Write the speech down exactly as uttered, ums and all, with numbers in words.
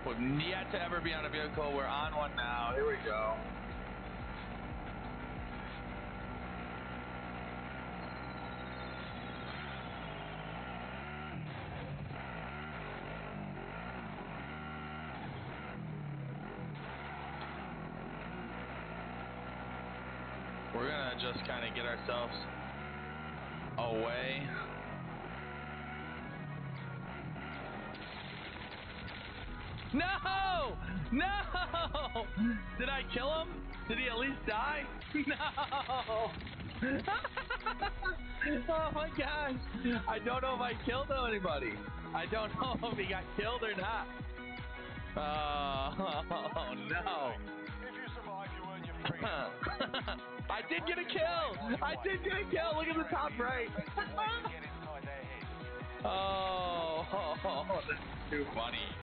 We've yet to ever be on a vehicle. We're on one now. Here we go. We're gonna just kind of get ourselves away. No! No! Did I kill him? Did he at least die? No! Oh my gosh! I don't know if I killed anybody. I don't know if he got killed or not. Oh no! If you survive, you earn your freedom. I did get a kill! I did get a kill! Look at the top right! Get inside their heads. Oh, that's too funny.